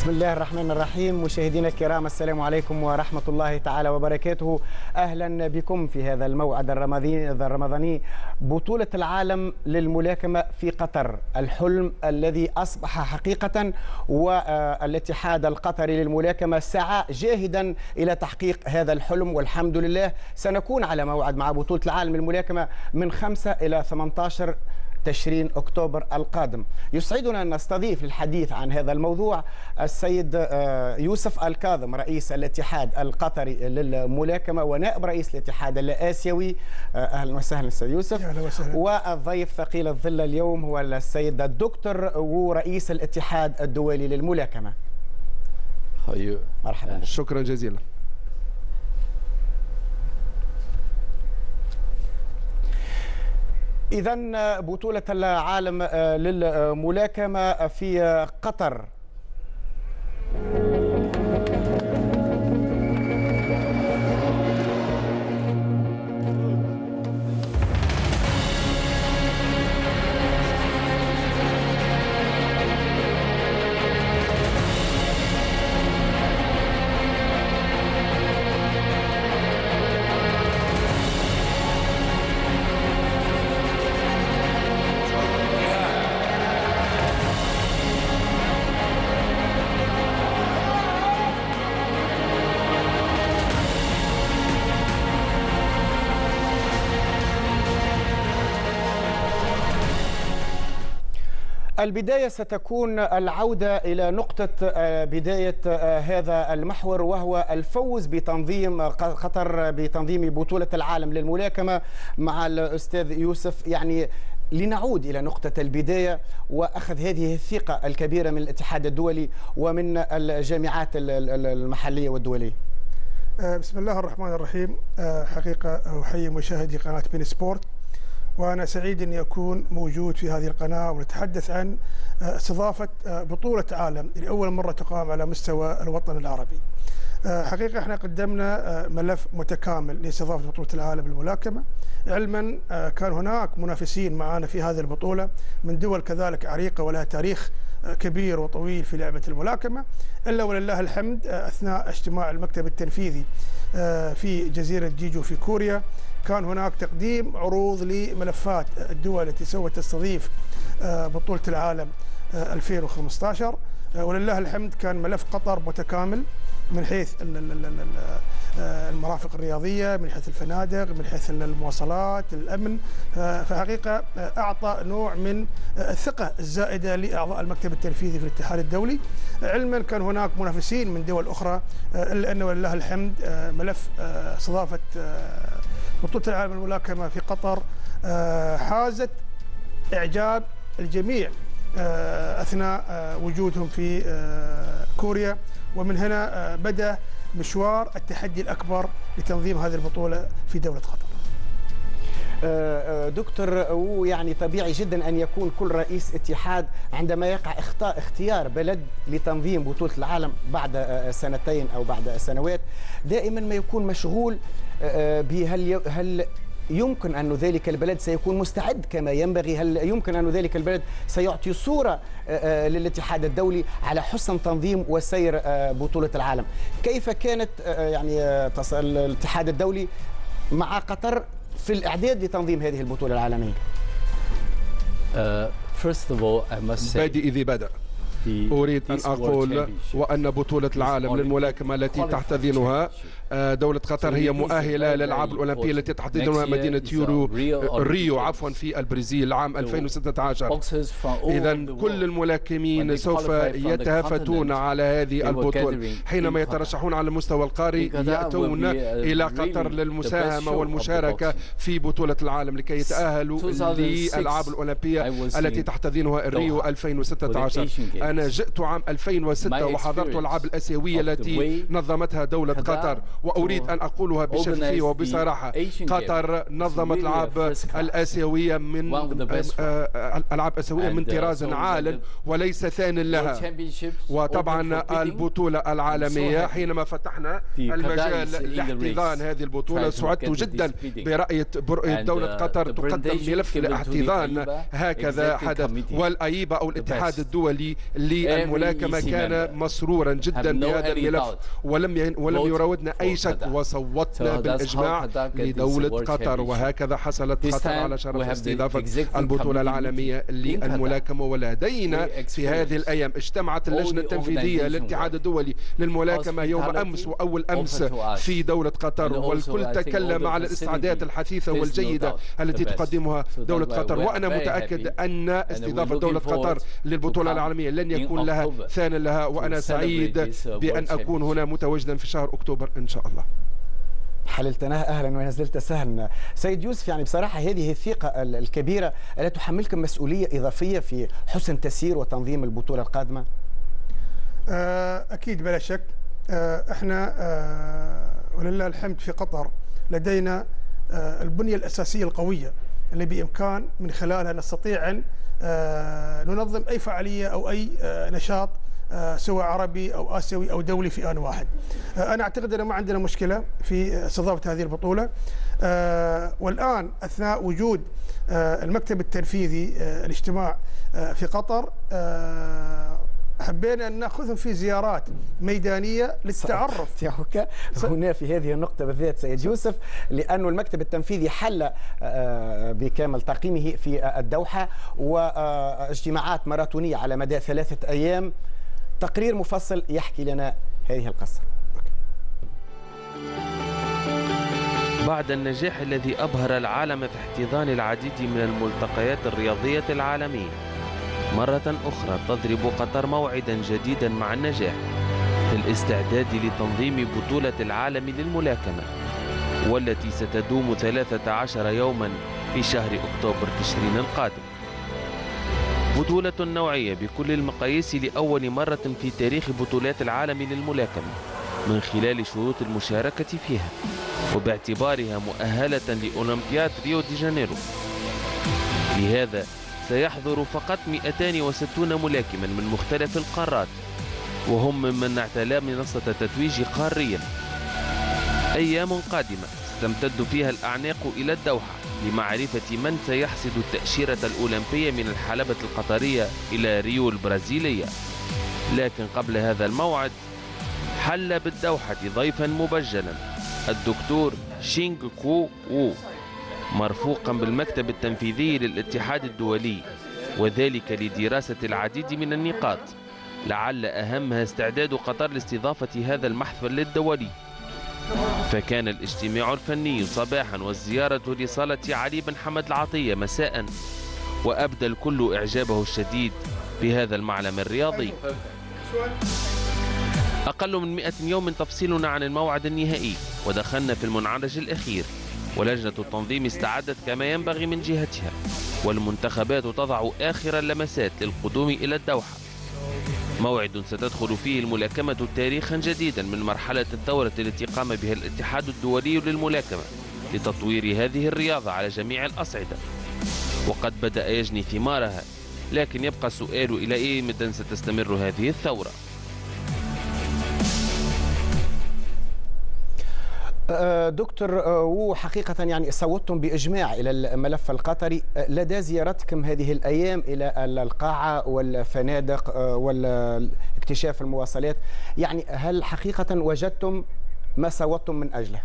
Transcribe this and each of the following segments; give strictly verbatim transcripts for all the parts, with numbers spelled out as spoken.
بسم الله الرحمن الرحيم. مشاهدينا الكرام، السلام عليكم ورحمة الله تعالى وبركاته. أهلا بكم في هذا الموعد الرمضاني، بطولة العالم للملاكمة في قطر، الحلم الذي أصبح حقيقة، والاتحاد القطري للملاكمة سعى جاهدا إلى تحقيق هذا الحلم، والحمد لله سنكون على موعد مع بطولة العالم للملاكمة من خمسة إلى ثمانية عشر تشرين أكتوبر القادم. يسعدنا أن نستضيف للحديث عن هذا الموضوع السيد يوسف الكاظم، رئيس الاتحاد القطري للملاكمة ونائب رئيس الاتحاد الآسيوي. أهلا وسهلا سيد يوسف. أهلا وسهلا. والضيف ثقيل الظل اليوم هو السيد الدكتور ورئيس الاتحاد الدولي للملاكمة. مرحبا. شكرا جزيلا. إذن بطولة العالم للملاكمة في قطر. البداية ستكون العودة إلى نقطة بداية هذا المحور، وهو الفوز بتنظيم قطر بتنظيم بطولة العالم للملاكمة مع الأستاذ يوسف. يعني لنعود إلى نقطة البداية وأخذ هذه الثقة الكبيرة من الاتحاد الدولي ومن الجامعات المحلية والدولية. بسم الله الرحمن الرحيم. حقيقة أحيي مشاهدي قناة بين سبورت، وأنا سعيد أن يكون موجود في هذه القناة ونتحدث عن استضافة بطولة عالم لأول مرة تقام على مستوى الوطن العربي. حقيقة احنا قدمنا ملف متكامل لاستضافة بطولة العالم للملاكمة، علما كان هناك منافسين معنا في هذه البطولة من دول كذلك عريقة ولها تاريخ كبير وطويل في لعبة الملاكمة، إلا ولله الحمد أثناء اجتماع المكتب التنفيذي في جزيرة جيجو في كوريا كان هناك تقديم عروض لملفات الدول التي سوف تستضيف بطولة العالم ألفين وخمسة عشر، ولله الحمد كان ملف قطر متكامل من حيث المرافق الرياضية، من حيث الفنادق، من حيث المواصلات، الأمن. فحقيقة أعطى نوع من الثقة الزائدة لأعضاء المكتب التنفيذي في الاتحاد الدولي، علما كان هناك منافسين من دول أخرى، إلا أنه ولله الحمد ملف استضافة بطولة العالم للملاكمة في قطر حازت إعجاب الجميع أثناء وجودهم في كوريا، ومن هنا بدأ مشوار التحدي الأكبر لتنظيم هذه البطولة في دولة قطر. دكتور، يعني طبيعي جدا أن يكون كل رئيس اتحاد عندما يقع اختيار بلد لتنظيم بطولة العالم بعد سنتين أو بعد سنوات دائما ما يكون مشغول بهل هل يمكن أن ذلك البلد سيكون مستعد كما ينبغي، هل يمكن أن ذلك البلد سيعطي صورة للاتحاد الدولي على حسن تنظيم وسير بطولة العالم. كيف كانت يعني الاتحاد الدولي مع قطر في الإعداد لتنظيم هذه البطولة العالمية؟ بادئ ذي بدأ، أريد أن أقول وأن بطولة العالم للملاكمة التي تحتضنها دولة قطر هي مؤهلة للألعاب الأولمبية التي تحتضنها مدينة يورو ريو عفوا في البرازيل عام ألفين وستة عشر. إذا كل الملاكمين سوف يتهافتون على هذه البطولة، حينما يترشحون على المستوى القاري يأتون إلى قطر للمساهمة والمشاركة في بطولة العالم لكي يتأهلوا للألعاب الأولمبية التي تحتضنها ريو ألفين وستة عشر. أنا جئت عام ألفين وستة وحضرت الألعاب الآسيوية التي نظمتها دولة قطر، وأريد أن أقولها بشفافية وبصراحة، قطر نظمت الألعاب الآسيوية من الألعاب الآسيوية من طراز عال وليس ثان لها. وطبعا البطولة العالمية حينما فتحنا المجال لاحتضان هذه البطولة سعدت جدا برؤية دولة قطر تقدم ملف لاحتضان هكذا حدث. والأيبا أو الاتحاد الدولي للملاكمة كان مسرورا جدا بهذا الملف ولم ولم يراودنا أي شك، وصوتنا بالإجماع لدولة قطر، وهكذا حصلت قطر على شرف استضافة البطولة العالمية للملاكمة. ولدينا في هذه الأيام اجتمعت اللجنة التنفيذية للاتحاد الدولي للملاكمة يوم أمس وأول أمس في دولة قطر، والكل تكلم على الاستعدادات الحثيثة والجيدة التي تقدمها دولة قطر. وأنا متأكد أن استضافة دولة قطر للبطولة العالمية لن يكون لها ثان لها، وأنا سعيد بأن أكون هنا متواجدا في شهر أكتوبر إن شاء الله. حللتناه أهلا ونزلت سهلا. سيد يوسف، يعني بصراحة هذه الثقة الكبيرة ألا تحملكم مسؤولية إضافية في حسن تسيير وتنظيم البطولة القادمة؟ أكيد بلا شك. احنا ولله الحمد في قطر لدينا البنية الأساسية القوية اللي بإمكان من خلالها نستطيع أن ننظم أي فعالية أو أي نشاط سواء عربي أو آسيوي أو دولي في آن واحد. أنا أعتقد أن ما عندنا مشكلة في استضافة هذه البطولة. والآن أثناء وجود المكتب التنفيذي الاجتماع في قطر حبينا أن نأخذهم في زيارات ميدانية للتعرف. هنا في هذه النقطة بالذات سيد يوسف، لأن المكتب التنفيذي حل بكامل تقييمه في الدوحة، واجتماعات ماراثونية على مدى ثلاثة أيام. تقرير مفصل يحكي لنا هذه القصة. بعد النجاح الذي أبهر العالم في احتضان العديد من الملتقيات الرياضية العالمية، مرة أخرى تضرب قطر موعدا جديدا مع النجاح في الاستعداد لتنظيم بطولة العالم للملاكمة، والتي ستدوم ثلاثة عشر يوما في شهر أكتوبر تشرين القادم. بطولة نوعية بكل المقاييس لأول مرة في تاريخ بطولات العالم للملاكمة من خلال شروط المشاركة فيها، وباعتبارها مؤهلة لأولمبياد ريو دي جانيرو. لهذا سيحضر فقط مئتين وستون ملاكما من مختلف القارات، وهم ممن اعتلى منصة التتويج قاريا. أيام قادمة ستمتد فيها الأعناق إلى الدوحة لمعرفة من سيحصد التأشيرة الأولمبية من الحلبة القطرية إلى ريو البرازيلية. لكن قبل هذا الموعد حل بالدوحة ضيفا مبجلا، الدكتور شينغ كو وو، مرفوقا بالمكتب التنفيذي للاتحاد الدولي، وذلك لدراسة العديد من النقاط لعل أهمها استعداد قطر لاستضافة هذا المحفل الدولي. فكان الاجتماع الفني صباحا والزيارة لصالة علي بن حمد العطية مساء، وأبدى الكل إعجابه الشديد بهذا المعلم الرياضي. أقل من مئة يوم تفصيلنا عن الموعد النهائي، ودخلنا في المنعرج الأخير، ولجنة التنظيم استعدت كما ينبغي من جهتها، والمنتخبات تضع آخر اللمسات للقدوم إلى الدوحة، موعد ستدخل فيه الملاكمة تاريخا جديدا من مرحلة الثورة التي قام بها الاتحاد الدولي للملاكمة لتطوير هذه الرياضة على جميع الأصعدة، وقد بدأ يجني ثمارها. لكن يبقى السؤال إلى أي مدى ستستمر هذه الثورة؟ دكتور وو، حقيقة يعني صوتتم بإجماع إلى الملف القطري لدى زيارتكم هذه الأيام إلى القاعة والفنادق والاكتشاف المواصلات، يعني هل حقيقة وجدتم ما صوتتم من أجله؟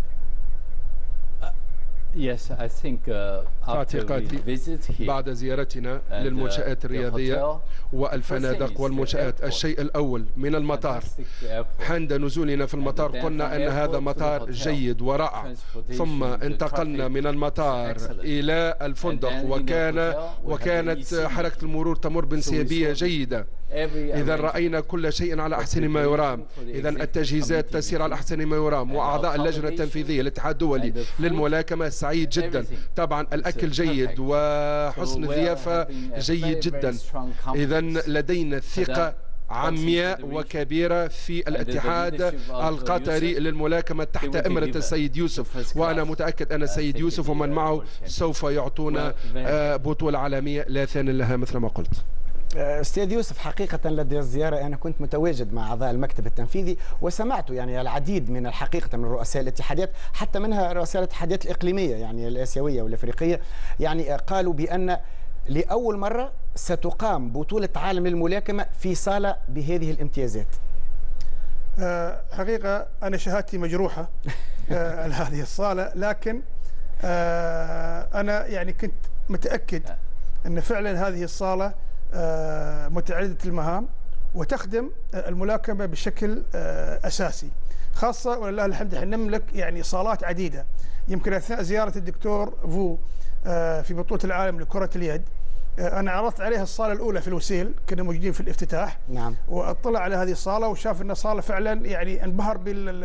Yes, I think uh, after we visit here بعد زيارتنا للمنشآت الرياضية والفنادق والمنشآت، الشيء الأول من المطار، عند نزولنا في المطار قلنا أن هذا مطار جيد ورائع، ثم انتقلنا من المطار إلى الفندق وكان وكانت حركة المرور تمر بانسيابية جيدة. إذا رأينا كل شيء على أحسن ما يرام، إذا التجهيزات تسير على أحسن ما يرام، وأعضاء اللجنة التنفيذية للاتحاد الدولي للملاكمة سعيد جدا. طبعا الأكل جيد وحسن الضيافة جيد جدا. إذا لدينا الثقة عمياء وكبيرة في الاتحاد القطري للملاكمة تحت إمرة السيد يوسف، وأنا متأكد أن السيد يوسف ومن معه سوف يعطونا بطولة عالمية لا ثاني لها مثل ما قلت. أستاذ يوسف، حقيقة لدي الزيارة أنا كنت متواجد مع أعضاء المكتب التنفيذي وسمعت يعني العديد من الحقيقة من رؤساء الاتحادات، حتى منها رؤساء الاتحادات الإقليمية يعني الآسيوية والأفريقية، يعني قالوا بأن لأول مرة ستقام بطولة عالم للملاكمة في صالة بهذه الامتيازات. أه حقيقة أنا شهادتي مجروحة أه هذه الصالة، لكن أه أنا يعني كنت متأكد أن فعلا هذه الصالة أه متعددة المهام وتخدم الملاكمة بشكل أه أساسي، خاصة ولله الحمد احنا نملك يعني صالات عديدة. يمكن أثناء زيارة الدكتور فو في بطولة العالم لكرة اليد أنا عرضت عليها الصالة الأولى في الوسيل، كنا موجودين في الافتتاح. نعم. واطلع على هذه الصالة وشاف أن صالة فعلا يعني انبهر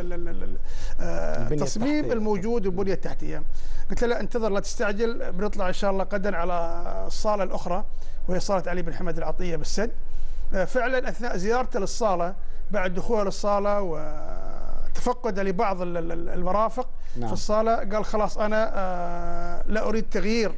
بالتصميم الموجود والبنية التحتية. قلت له لا انتظر لا تستعجل، بنطلع إن شاء الله غدا على الصالة الأخرى وهي صالة علي بن حمد العطية بالسد. فعلا أثناء زيارته للصالة بعد دخوله للصالة و تفقد لبعض المرافق نعم. في الصالة قال خلاص أنا آه لا أريد تغيير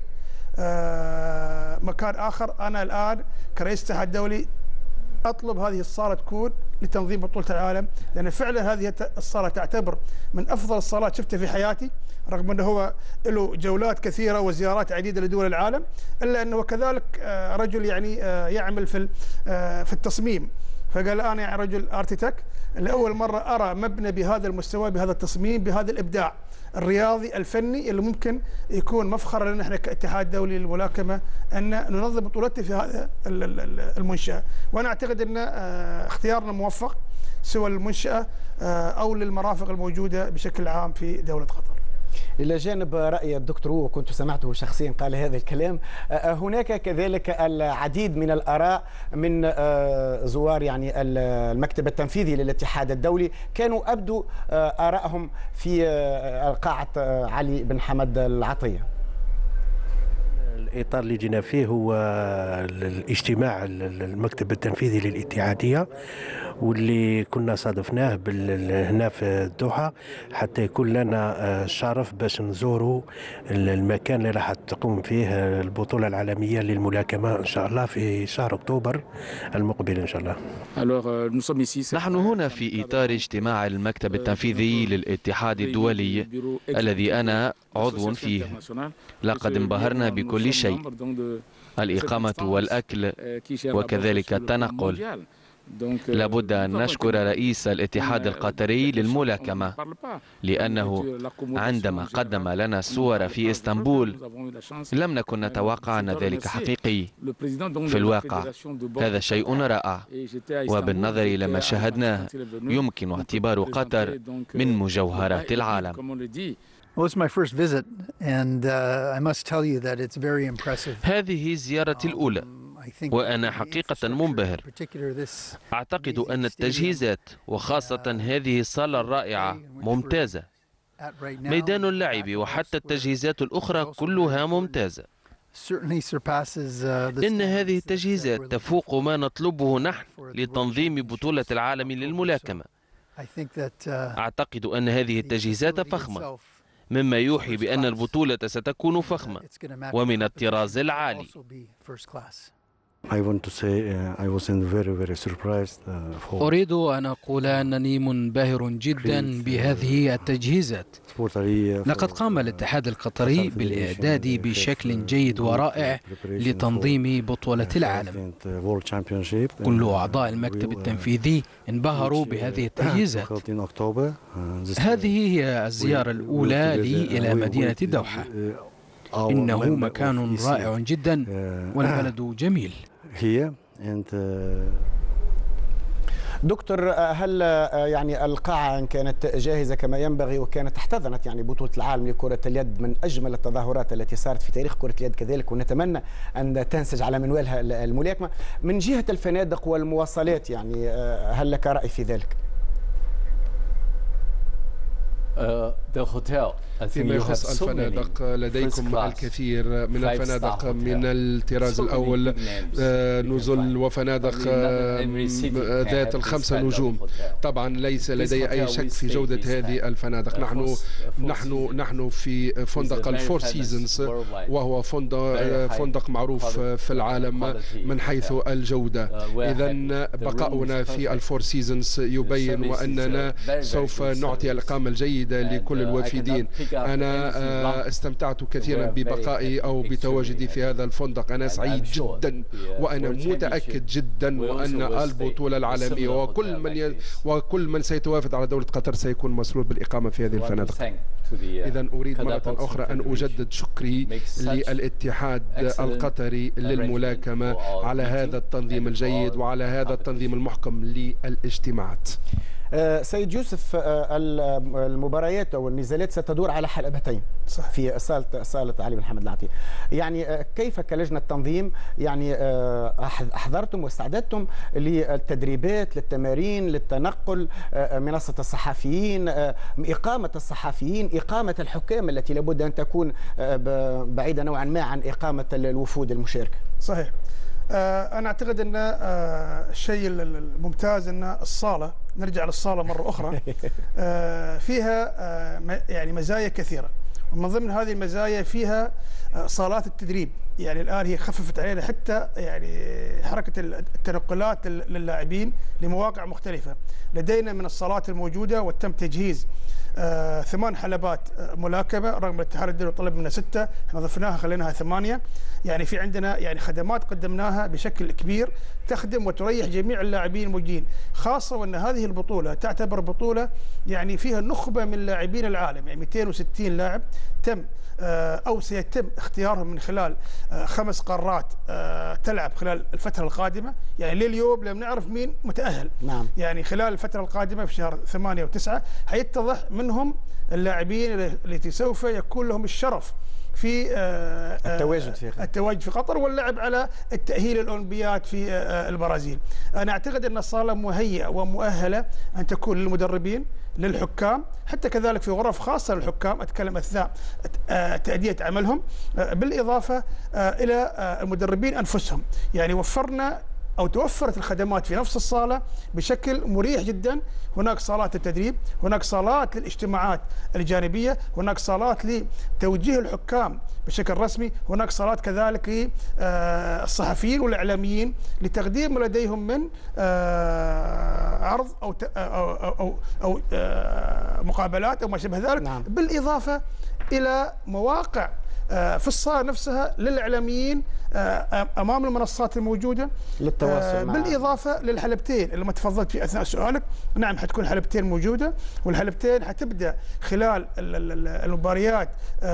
آه مكان آخر، أنا الآن كرئيس الاتحاد الدولي أطلب هذه الصالة تكون لتنظيم بطولة العالم، لأن فعلا هذه الصالة تعتبر من أفضل الصالات شفتها في حياتي، رغم أنه هو له جولات كثيرة وزيارات عديدة لدول العالم، إلا أنه كذلك آه رجل يعني آه يعمل في آه في التصميم. فقال أنا يعني رجل ارتيتك لأول مرة أرى مبنى بهذا المستوى بهذا التصميم بهذا الإبداع الرياضي الفني اللي ممكن يكون مفخر لنا احنا كاتحاد دولي للملاكمة أن ننظم بطولتنا في هذا المنشأة. وأنا أعتقد أن اختيارنا موفق سواء للمنشأة أو للمرافق الموجودة بشكل عام في دولة قطر. إلى جانب رأي الدكتور وكنت سمعته شخصيا قال هذا الكلام، هناك كذلك العديد من الآراء من زوار يعني المكتب التنفيذي للاتحاد الدولي كانوا أبدوا آرائهم في قاعة علي بن حمد العطية. الإطار اللي جينا فيه هو الاجتماع المكتب التنفيذي للاتحادية، واللي كنا صادفناه هنا في الدوحة حتى يكون لنا الشرف باش نزوروا المكان اللي راح تقوم فيه البطولة العالمية للملاكمة إن شاء الله في شهر أكتوبر المقبل إن شاء الله. نحن هنا في إطار اجتماع المكتب التنفيذي للاتحاد الدولي الذي أنا عضو فيه. لقد انبهرنا بكل شيء، الإقامة والأكل وكذلك التنقل. لابد أن نشكر رئيس الاتحاد القطري للملاكمة، لأنه عندما قدم لنا الصور في إسطنبول لم نكن نتوقع أن ذلك حقيقي. في الواقع هذا شيء رائع، وبالنظر إلى ما شاهدناه يمكن اعتبار قطر من مجوهرات العالم. هذه زيارتي الأولى وأنا حقيقة منبهر. أعتقد أن التجهيزات وخاصة هذه الصالة الرائعة ممتازة. ميدان اللعب وحتى التجهيزات الأخرى كلها ممتازة. إن هذه التجهيزات تفوق ما نطلبه نحن لتنظيم بطولة العالم للملاكمة. أعتقد أن هذه التجهيزات فخمة، مما يوحي بأن البطولة ستكون فخمة ومن الطراز العالي. أريد أن أقول أنني منبهر جدا بهذه التجهيزات. لقد قام الاتحاد القطري بالإعداد بشكل جيد ورائع لتنظيم بطولة العالم. كل أعضاء المكتب التنفيذي انبهروا بهذه التجهيزات. هذه هي الزيارة الأولى لي إلى مدينة الدوحة. إنه مكان رائع جدا والبلد جميل. دكتور، هل يعني القاعة إن كانت جاهزة كما ينبغي وكانت احتضنت يعني بطولة العالم لكرة اليد من أجمل التظاهرات التي صارت في تاريخ كرة اليد كذلك، ونتمنى أن تنسج على منوالها الملاكمة، من جهة الفنادق والمواصلات يعني هل لك رأي في ذلك؟ فيما يخص الفنادق لديكم الكثير من الفنادق من الطراز الأول، نزل وفنادق ذات الخمسة نجوم. طبعا ليس لدي أي شك في جودة هذه الفنادق. نحن نحن نحن في فندق الفور سيزونز، وهو فندق فندق معروف في العالم من حيث الجودة. إذا بقاؤنا في الفور سيزونز يبين وأننا سوف نعطي الإقامة الجيدة لكل الوافدين. أنا استمتعت كثيرا ببقائي أو بتواجدي في هذا الفندق. أنا سعيد جدا وأنا متأكد جدا وأن البطولة العالمية وكل من ي... وكل من سيتوافد على دولة قطر سيكون مسرور بالإقامة في هذه الفنادق. إذا أريد مرة أخرى أن أجدد شكري للاتحاد القطري للملاكمة على هذا التنظيم الجيد وعلى هذا التنظيم المحكم للاجتماعات. سيد يوسف، المباريات او النزالات ستدور على حلبتين صح. في صاله صاله علي بن حمد العتيق. يعني كيف كلجنه تنظيم يعني احضرتم واستعددتم للتدريبات، للتمارين، للتنقل، منصه الصحفيين، اقامه الصحفيين، اقامه الحكام التي لابد ان تكون بعيده نوعا ما عن اقامه الوفود المشاركه؟ صحيح. أنا أعتقد أن الشيء الممتاز أن الصالة، نرجع للصالة مرة أخرى، فيها يعني مزايا كثيرة، ومن ضمن هذه المزايا فيها صالات التدريب. يعني الآن هي خففت علينا حتى يعني حركة التنقلات للاعبين لمواقع مختلفة. لدينا من الصالات الموجودة وتم تجهيز آه ثمان حلبات آه ملاكمة، رغم الاتحاد الدولي طلب منا ستة، احنا ضفناها خليناها ثمانية. يعني في عندنا يعني خدمات قدمناها بشكل كبير تخدم وتريح جميع اللاعبين الموجودين، خاصة وأن هذه البطولة تعتبر بطولة يعني فيها نخبة من لاعبين العالم، يعني مئتين وستين لاعب تم أو سيتم اختيارهم من خلال خمس قارات تلعب خلال الفترة القادمة. يعني لليوم لم نعرف مين متأهل. نعم. يعني خلال الفترة القادمة في شهر ثمانية وتسعة حيتضح منهم اللاعبين التي سوف يكون لهم الشرف في التواجد في قطر. التواجد في قطر واللعب على التأهيل الأولمبياد في البرازيل. أنا أعتقد أن الصالة مهيئة ومؤهلة أن تكون للمدربين، للحكام، حتى كذلك في غرف خاصة للحكام أتكلم أثناء تأدية عملهم، بالإضافة إلى المدربين أنفسهم. يعني وفرنا أو توفرت الخدمات في نفس الصالة بشكل مريح جدا. هناك صالات التدريب، هناك صالات للاجتماعات الجانبية، هناك صالات لتوجيه الحكام بشكل رسمي، هناك صالات كذلك للصحفيين والإعلاميين لتقديم ما لديهم من عرض أو أو أو, أو مقابلات أو ما شابه ذلك. نعم. بالإضافة إلى مواقع في الصالة نفسها للإعلاميين أمام المنصات الموجودة للتواصل معهم، بالإضافة للحلبتين اللي ما تفضلت في أثناء سؤالك. نعم حتكون حلبتين موجودة، والحلبتين حتبدأ خلال المباريات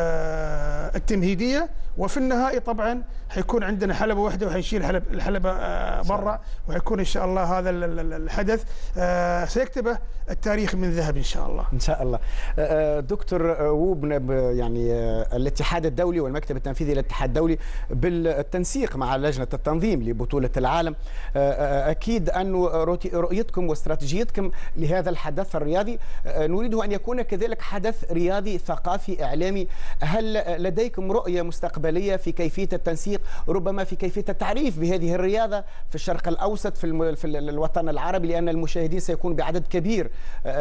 التمهيدية، وفي النهائي طبعا حيكون عندنا حلبة واحدة وحيشيل حلب الحلبة برا، وحيكون إن شاء الله هذا الحدث سيكتبه التاريخ من ذهب إن شاء الله. إن شاء الله. دكتور ووب، يعني الاتحاد الدولي والمكتب التنفيذي للاتحاد الدولي بالتنسيق مع لجنة التنظيم لبطولة العالم، أكيد أن رؤيتكم واستراتيجيتكم لهذا الحدث الرياضي نريده أن يكون كذلك حدث رياضي ثقافي إعلامي. هل لديكم رؤية مستقبلية في كيفية التنسيق، ربما في كيفية التعريف بهذه الرياضة في الشرق الأوسط، في, في الوطن العربي، لأن المشاهدين سيكون بعدد كبير،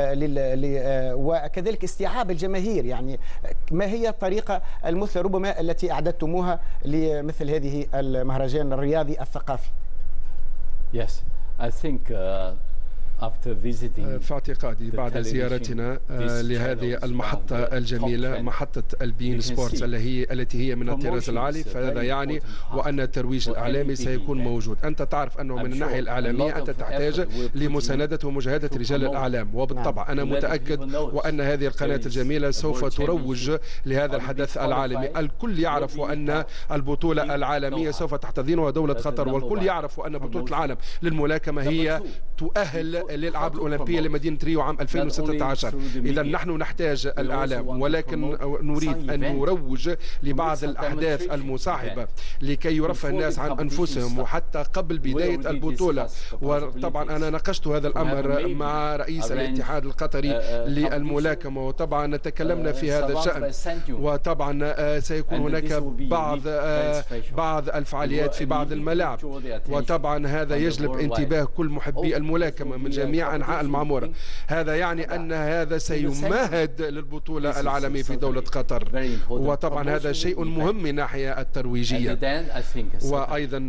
وكذلك استيعاب الجماهير؟ يعني ما هي الطريقة المثلى ربما التي أعددتموها لمثل هذه المهرجان الرياضي الثقافي؟ Yes, I think uh... في اعتقادي بعد زيارتنا لهذه المحطة الجميلة، محطة البين سبورتس التي هي من الطراز العالي، فهذا يعني وأن الترويج الإعلامي سيكون موجود. أنت تعرف أنه من الناحية الإعلامية أنت تحتاج لمساندة ومشاهدة رجال الأعلام، وبالطبع أنا متأكد وأن هذه القناة الجميلة سوف تروج لهذا الحدث العالمي. الكل يعرف أن البطولة العالمية سوف تحتضنها دولة قطر، والكل يعرف أن بطولة العالم للملاكمة هي تؤهل للألعاب الأولمبية لمدينة ريو عام ألفين وستة عشر. إذا نحن نحتاج الإعلام، ولكن نريد أن نروج لبعض الأحداث المصاحبة لكي يرفه الناس عن أنفسهم وحتى قبل بداية البطولة. وطبعا أنا ناقشت هذا الأمر مع رئيس الاتحاد القطري للملاكمة، وطبعا تكلمنا في هذا الشأن، وطبعا سيكون هناك بعض بعض الفعاليات في بعض الملاعب، وطبعا هذا يجلب انتباه كل محبي الملاكمة من جميع أنحاء المعمورة. هذا يعني أن هذا سيمهد للبطولة العالمية في دولة قطر، وطبعا هذا شيء مهم من ناحية الترويجية. وأيضا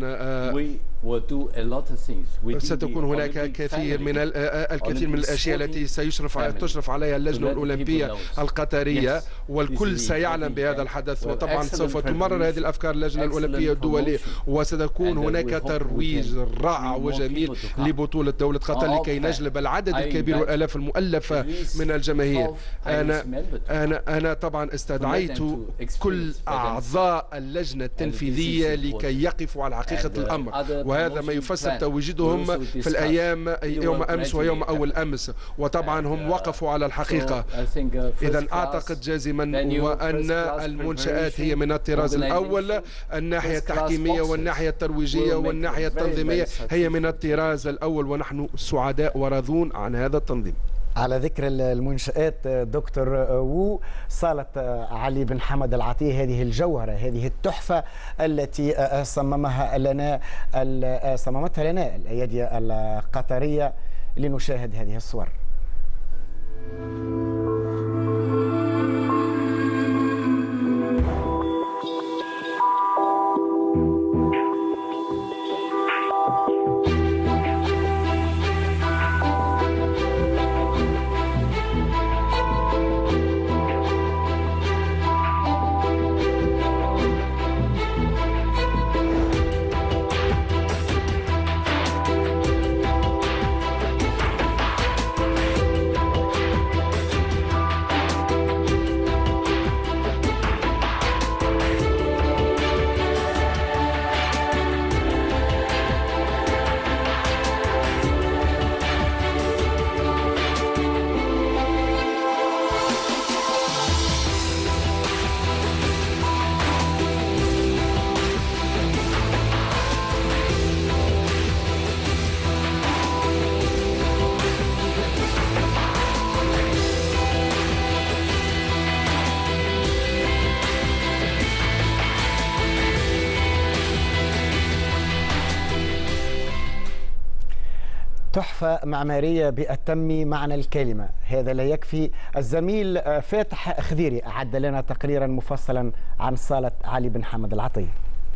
ستكون هناك كثير من الكثير من الأشياء التي سيشرف تشرف عليها اللجنة الأولمبية القطرية، والكل سيعلم بهذا الحدث. وطبعا سوف تمرر هذه الأفكار اللجنة الأولمبية الدولية، وستكون هناك ترويج رائع وجميل لبطولة دولة قطر لكي نجلب العدد الكبير والآلاف المؤلفة من الجماهير. أنا أنا أنا طبعا استدعيت كل أعضاء اللجنة التنفيذية لكي يقفوا على حقيقة الأمر، وهذا ما يفسر تواجدهم في الأيام يوم أمس ويوم أول أمس، وطبعا هم وقفوا على الحقيقة. إذا أعتقد جازما وأن المنشآت هي من الطراز الأول، الناحية التحكيمية والناحية الترويجية والناحية التنظيمية هي من الطراز الأول، ونحن سعداء وراضون عن هذا التنظيم. على ذكر المنشآت دكتور وو، صالة علي بن حمد العطية، هذه الجوهرة، هذه التحفة التي صممها لنا صممتها لنا الأيادي القطرية، لنشاهد هذه الصور. تحفة معمارية بأتم معنى الكلمة. هذا لا يكفي. الزميل فاتح خذيري أعد لنا تقريرا مفصلا عن صالة علي بن حمد العطية.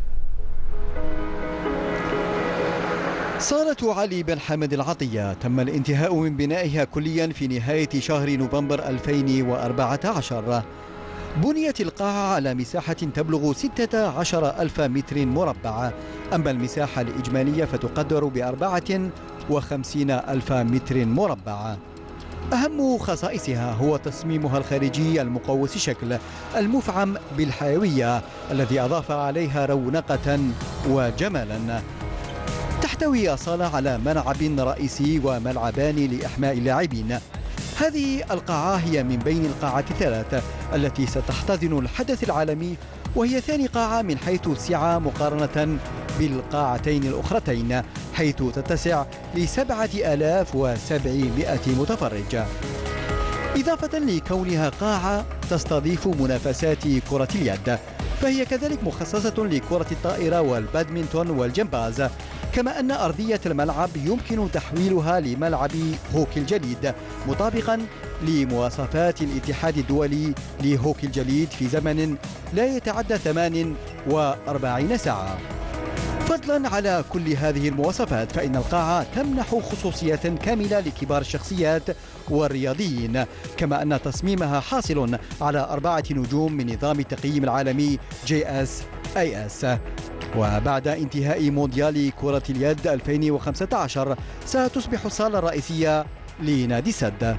صالة علي بن حمد العطية تم الانتهاء من بنائها كليا في نهاية شهر نوفمبر ألفين وأربعة عشر. بنيت القاعة على مساحة تبلغ ستة عشر ألف متر مربع، أما المساحة الإجمالية فتقدر بأربعة وخمسين ألف متر مربع. أهم خصائصها هو تصميمها الخارجي المقوس الشكل المفعم بالحيوية الذي أضاف عليها رونقة وجمالا. تحتوي الصالة على ملعب رئيسي وملعبان لإحماء اللاعبين. هذه القاعة هي من بين القاعات الثلاث التي ستحتضن الحدث العالمي، وهي ثاني قاعة من حيث السعة مقارنة بالقاعتين الأخرتين، حيث تتسع لسبعة آلاف وسبعمائة متفرج. إضافة لكونها قاعة تستضيف منافسات كرة اليد، فهي كذلك مخصصة لكرة الطائرة والبادمنتون والجمباز، كما أن أرضية الملعب يمكن تحويلها لملعب هوكي الجليد مطابقا لمواصفات الاتحاد الدولي لهوكي الجليد في زمن لا يتعدى ثمان وأربعين ساعة. فضلا على كل هذه المواصفات، فإن القاعة تمنح خصوصية كاملة لكبار الشخصيات والرياضيين، كما أن تصميمها حاصل على أربعة نجوم من نظام التقييم العالمي جي إس إيه إس. وبعد انتهاء مونديال كرة اليد ألفين وخمسة عشر ستصبح الصالة الرئيسية لنادي السد.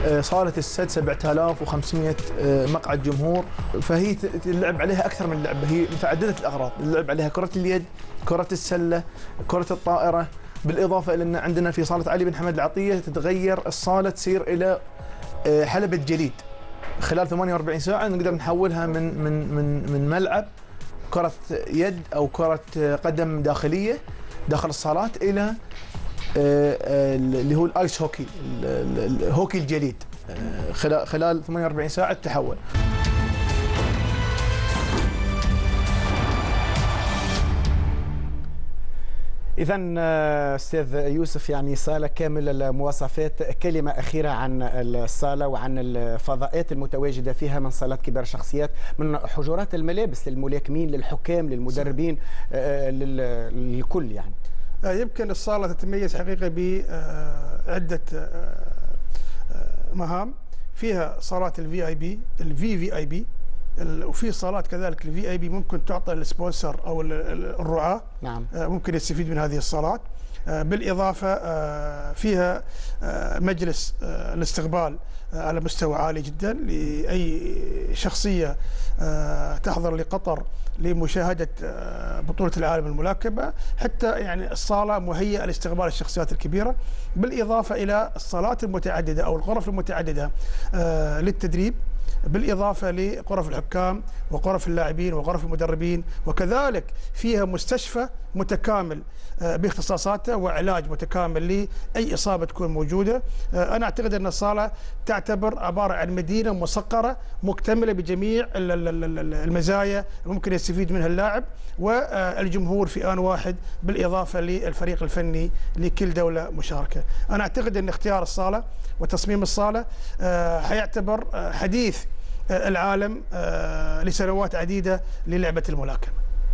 صالة السد سبعة آلاف وخمسمئة مقعد جمهور، فهي تلعب عليها أكثر من لعبة، هي متعددة الأغراض، اللعب عليها كرة اليد، كرة السلة، كرة الطائرة، بالإضافة إلى أن عندنا في صالة علي بن حمد العطية تتغير الصالة تصير إلى حلبة جليد خلال ثمانية وأربعين ساعة، نقدر نحولها من من من من ملعب كرة يد أو كرة قدم داخلية داخل الصالات إلى اللي هو الآيس هوكي، الهوكي الجليد، خلال خلال ثمانية وأربعين ساعة تتحول. إذا أستاذ يوسف، يعني صالة كامل المواصفات، كلمة أخيرة عن الصالة وعن الفضاءات المتواجدة فيها من صالات كبار الشخصيات، من حجرات الملابس للملاكمين، للحكام، للمدربين، للكل يعني. يمكن الصالة تتميز حقيقة بعدة مهام، فيها صالات الفي اي بي، الفي في اي بي، وفي صالات كذلك الفي اي بي ممكن تعطى للسبونسر او الرعاة، نعم، ممكن يستفيد من هذه الصالات. بالإضافة فيها مجلس الاستقبال على مستوى عالي جدا لأي شخصية تحضر لقطر لمشاهدة بطولة العالم الملاكمة، حتى يعني الصالة مهيئة لاستقبال الشخصيات الكبيرة، بالإضافة إلى الصالات المتعددة أو الغرف المتعددة للتدريب، بالإضافة لغرف الحكام وغرف اللاعبين وغرف المدربين، وكذلك فيها مستشفى متكامل باختصاصاته وعلاج متكامل لأي إصابة تكون موجودة. أنا أعتقد أن الصالة تعتبر عبارة عن مدينة مسقرة مكتملة بجميع المزايا ممكن يستفيد منها اللاعب والجمهور في آن واحد، بالإضافة للفريق الفني لكل دولة مشاركة. أنا أعتقد أن اختيار الصالة وتصميم الصالة حيعتبر حديث العالم لسنوات عديدة للعبة الملاكمة.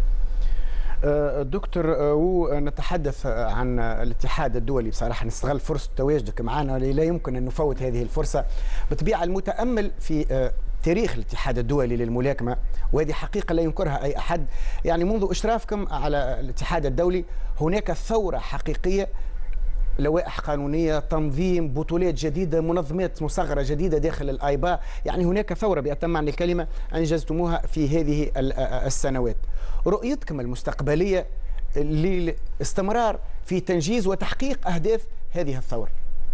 دكتور، ونتحدث عن الاتحاد الدولي، بصراحة نستغل فرصة تواجدك معنا، لا يمكن أن نفوت هذه الفرصة. بطبيعة المتأمل في تاريخ الاتحاد الدولي للملاكمة، وهذه حقيقة لا ينكرها أي أحد، يعني منذ إشرافكم على الاتحاد الدولي هناك ثورة حقيقية، لوائح قانونية، تنظيم، بطولات جديدة، منظمات مصغرة جديدة داخل الآيبا، يعني هناك ثورة بأتم معنى الكلمة أنجزتموها في هذه السنوات. رؤيتكم المستقبلية للاستمرار في تنجيز وتحقيق أهداف هذه الثورة؟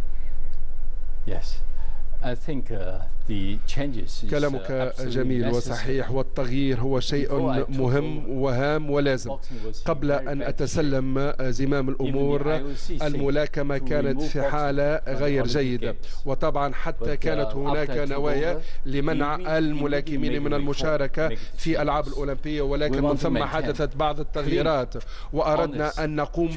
Yes. I think uh, the changes is كلامك جميل وصحيح، والتغيير هو شيء مهم وهام ولازم. قبل أن أتسلم زمام الأمور، الملاكمة كانت في حالة غير جيدة، وطبعا حتى كانت هناك نوايا لمنع الملاكمين من المشاركة في ألعاب الأولمبية، ولكن من ثم حدثت بعض التغييرات، وأردنا أن نقوم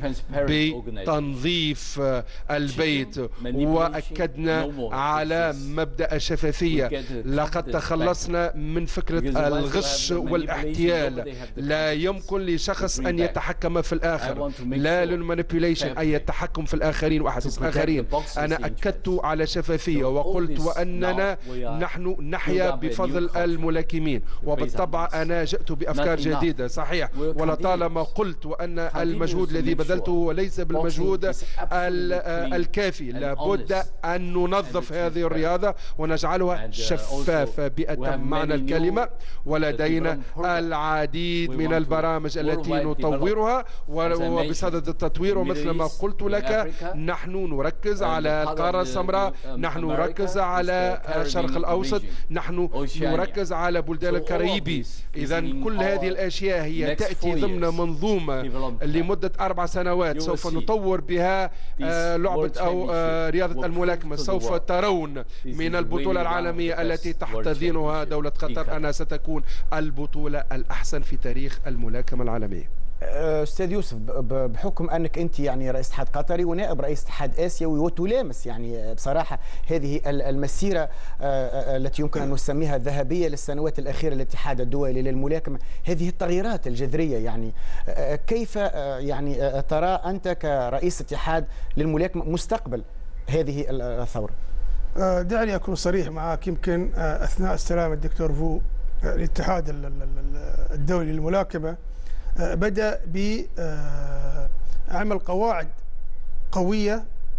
بتنظيف البيت، وأكدنا على مبدأ الشفافية. لقد تخلصنا من فكرة الغش والاحتيال، لا يمكن لشخص أن يتحكم في الآخر، لا للمانيبيوليشن، أي التحكم في الآخرين وأحاسيس الآخرين. أنا أكدت على شفافية وقلت وأننا نحن نحيا بفضل الملاكمين، وبالطبع أنا جئت بأفكار جديدة صحيح، ولطالما قلت وأن المجهود الذي بذلته ليس بالمجهود الكافي، لابد أن ننظف هذه الرياضة ونجعلها شفافة بأتم معنى الكلمة. ولدينا العديد من البرامج التي نطورها وبصدد التطوير، ومثل ما قلت لك نحن نركز على القارة السمراء، نحن نركز على الشرق الأوسط، نحن نركز على بلدان الكاريبي. إذا كل هذه الأشياء هي تأتي ضمن منظومة لمدة أربع سنوات سوف نطور بها لعبة أو رياضة الملاكمة. سوف ترون من البطولة العالمية التي تحتضنها دولة قطر أنها ستكون البطولة الأحسن في تاريخ الملاكمة العالمية. أستاذ يوسف، بحكم أنك أنت يعني رئيس اتحاد قطري ونائب رئيس اتحاد آسيوي، وتلامس يعني بصراحة هذه المسيرة التي يمكن أن نسميها الذهبية للسنوات الأخيرة للاتحاد الدولي للملاكمة، هذه التغييرات الجذرية، يعني كيف يعني ترى أنت كرئيس اتحاد للملاكمة مستقبل هذه الثورة؟ دعني أكون صريح معك. يمكن أثناء استلام الدكتور فو الاتحاد الدولي للملاكمة بدأ بعمل قواعد قوية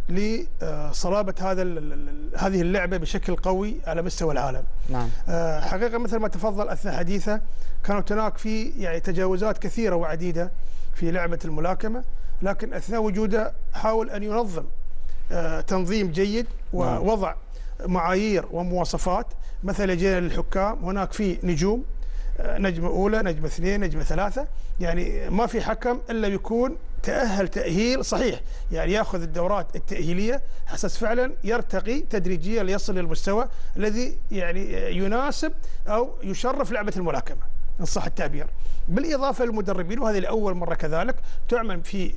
لصلابة هذا هذه اللعبة بشكل قوي على مستوى العالم. نعم. حقيقة مثل ما تفضل أثناء حديثه كانت هناك في يعني تجاوزات كثيرة وعديدة في لعبة الملاكمة، لكن أثناء وجوده حاول أن ينظم تنظيم جيد ووضع معايير ومواصفات. مثلا جينا للحكام هناك في نجوم، نجمة أولى، نجمة اثنين، نجمة ثلاثة، يعني ما في حكم إلا بيكون تأهل تأهيل صحيح، يعني يأخذ الدورات التأهيلية حساس فعلا يرتقي تدريجيا ليصل للمستوى الذي يعني يناسب أو يشرف لعبة الملاكمة إن صح التعبير. بالإضافة للمدربين، وهذه لأول مرة كذلك تعمل في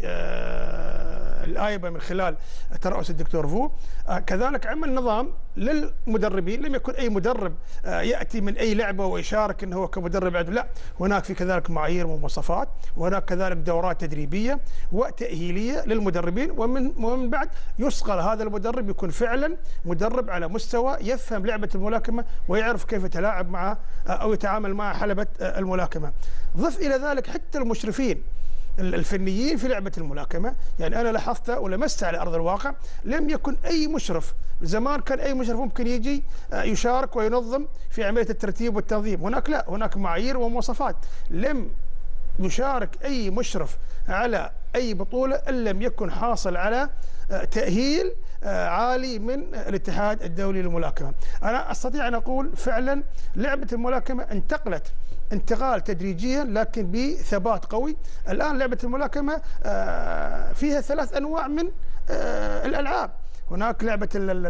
الآيبة من خلال ترأس الدكتور فو. كذلك عمل نظام للمدربين، لم يكن أي مدرب يأتي من أي لعبة ويشارك أنه هو كمدرب عدو، لا، هناك في كذلك معايير ومواصفات، وهناك كذلك دورات تدريبية وتأهيلية للمدربين، ومن ومن بعد يصقل هذا المدرب يكون فعلا مدرب على مستوى يفهم لعبة الملاكمة ويعرف كيف يتلاعب مع أو يتعامل مع حلبة الملاكمة. ضف إلى ذلك حتى المشرفين الفنيين في لعبة الملاكمة، يعني أنا لاحظت ولمست على أرض الواقع لم يكن أي مشرف، زمان كان أي مشرف ممكن يجي يشارك وينظم في عملية الترتيب والتنظيم، هناك لا، هناك معايير ومواصفات. لم يشارك أي مشرف على أي بطولة إن لم يكن حاصل على تأهيل عالي من الاتحاد الدولي للملاكمة. أنا أستطيع أن أقول فعلا لعبة الملاكمة انتقلت انتقال تدريجيا لكن بثبات قوي. الآن لعبة الملاكمة فيها ثلاث أنواع من الألعاب، هناك لعبة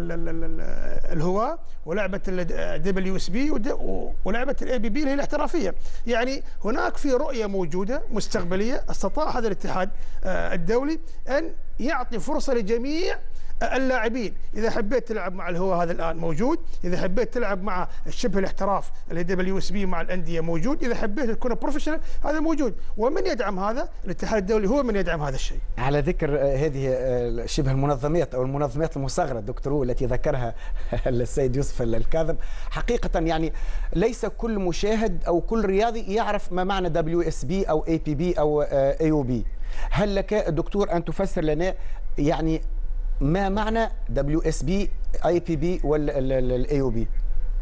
الهواة ولعبة الدبليو اس بي ولعبة الاي بي بي اللي هي الاحترافية. يعني هناك في رؤية موجودة مستقبلية، استطاع هذا الاتحاد الدولي أن يعطي فرصة لجميع اللاعبين. إذا حبيت تلعب مع الهواة هذا الآن موجود، إذا حبيت تلعب مع الشبه الاحتراف اللي دبليو اس بي مع الأندية موجود، إذا حبيت تكون بروفيشنال هذا موجود. ومن يدعم هذا؟ الاتحاد الدولي هو من يدعم هذا الشيء. على ذكر هذه شبه المنظمات أو المنظمات المصغرة دكتور التي ذكرها السيد يوسف الكاظم، حقيقة يعني ليس كل مشاهد أو كل رياضي يعرف ما معنى دبليو اس بي أو اي بي بي أو اي او بي. هل لك دكتور أن تفسر لنا يعني ما معنى دبليو اس بي اي بي بي والاي او بي؟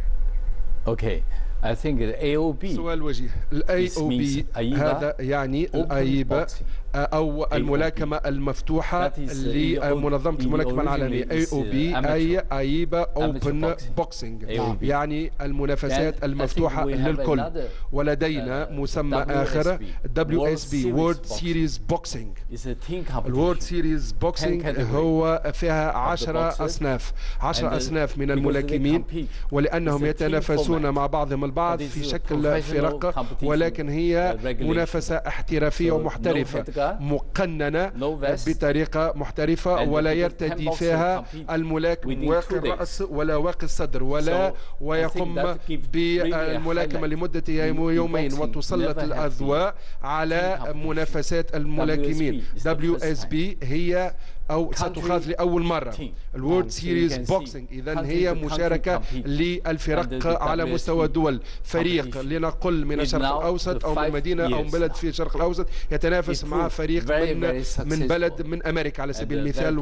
اوكي I think the A O B سؤال وجيه. الاي او بي هذا يعني الايبا او الملاكمه المفتوحه لمنظمه الملاكمه العالميه. اي او بي اي ايبا اوبن بوكسينج، يعني المنافسات المفتوحه للكل. ولدينا مسمى اخر دبليو اس بي وورلد سيريز بوكسينج. الوورلد سيريز بوكسينج هو فيها عشرة اصناف عشرة اصناف من الملاكمين، ولانهم يتنافسون مع بعضهم البعض في شكل فرق، ولكن هي منافسه احترافيه ومحترفه مقننة بطريقة محترفة، ولا يرتدي فيها الملاكم واقي الرأس ولا واقي الصدر ولا ويقوم بالملاكمة لمدة يومين وتسلط الأضواء على منافسات الملاكمين. دبليو اس بي هي أو ستخاض لأول مرة الورد سيريز بوكسينج، إذن هي مشاركة للفرق على مستوى الدول. فريق لنقل من الشرق الأوسط أو من مدينة أو من بلد في الشرق الأوسط يتنافس مع فريق من من بلد من أمريكا على سبيل المثال،